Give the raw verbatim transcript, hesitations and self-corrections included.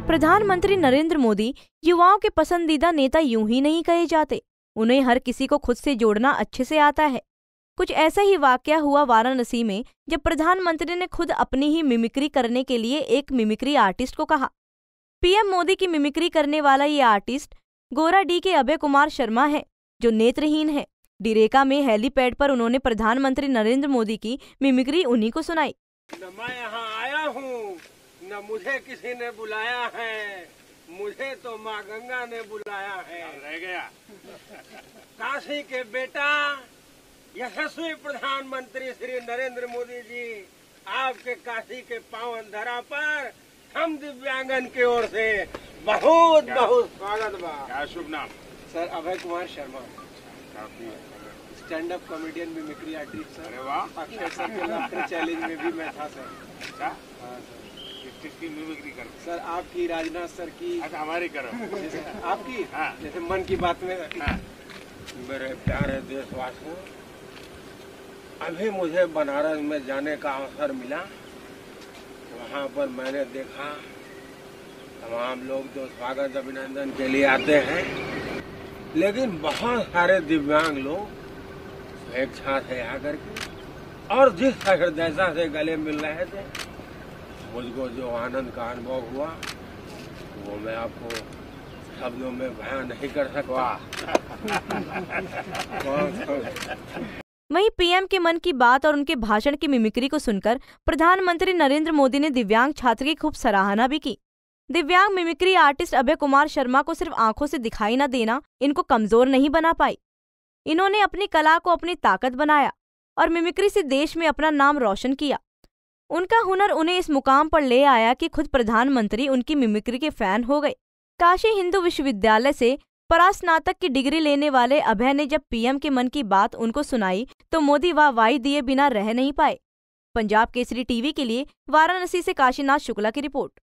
प्रधानमंत्री नरेंद्र मोदी युवाओं के पसंदीदा नेता यूं ही नहीं कहे जाते। उन्हें हर किसी को खुद से जोड़ना अच्छे से आता है। कुछ ऐसा ही वाकया हुआ वाराणसी में, जब प्रधानमंत्री ने खुद अपनी ही मिमिक्री करने के लिए एक मिमिक्री आर्टिस्ट को कहा। पीएम मोदी की मिमिक्री करने वाला ये आर्टिस्ट गोराडीह के अभय कुमार शर्मा है, जो नेत्रहीन है। डिरेका में हेलीपैड पर उन्होंने प्रधानमंत्री नरेंद्र मोदी की मिमिक्री उन्हीं को सुनाई। न मैं यहाँ आया हूँ, न मुझे किसी ने बुलाया है, मुझे तो माँ गंगा ने बुलाया है। रह गया काशी के बेटा यशस्वी प्रधानमंत्री श्री नरेंद्र मोदी जी, आपके काशी के पावन धरा पर हम दिव्यांगन की ओर से बहुत बहुत स्वागत बा। क्या शुभ नाम? Sir Abhay Kumar Sharma, stand up comedian mimicry artist sir. अरे वाह, अक्षय सर के लाफ्टर चैलेंज में भी मैं था सर। अच्छा, हाँ सर। किसकी मिमिक्री करो? सर आपकी, राजनाथ सर की। अच्छा, हमारी करो। जैसे आपकी, हाँ। जैसे मन की बात में। हाँ। मेरे प्यारे देशवासियों, अभी मुझे बनारस में जाने का अवसर मिला। वहाँ पर मैंने देखा तमाम लोग जो स्वागत अभिनंदन के लिए आते हैं, लेकिन बहुत सारे दिव्यांग लोग स्वेच्छा से आकर के और जिस हृदयता से गले मिल रहे थे, मुझको जो आनंद का अनुभव हुआ वो मैं आपको शब्दों में बयान नहीं कर सकता। वहीं पीएम के मन की बात और उनके भाषण की मिमिक्री को सुनकर प्रधानमंत्री नरेंद्र मोदी ने दिव्यांग छात्र की खूब सराहना भी की। दिव्यांग मिमिक्री आर्टिस्ट अभय कुमार शर्मा को सिर्फ आंखों से दिखाई न देना इनको कमजोर नहीं बना पाई। इन्होंने अपनी कला को अपनी ताकत बनाया और मिमिक्री से देश में अपना नाम रोशन किया। उनका हुनर उन्हें इस मुकाम पर ले आया कि खुद प्रधानमंत्री उनकी मिमिक्री के फैन हो गए। काशी हिंदू विश्वविद्यालय से परास्नातक की डिग्री लेने वाले अभय ने जब पीएम के मन की बात उनको सुनाई तो मोदी वाहवाही दिए बिना रह नहीं पाए। पंजाब केसरी टीवी के लिए वाराणसी से काशीनाथ शुक्ला की रिपोर्ट।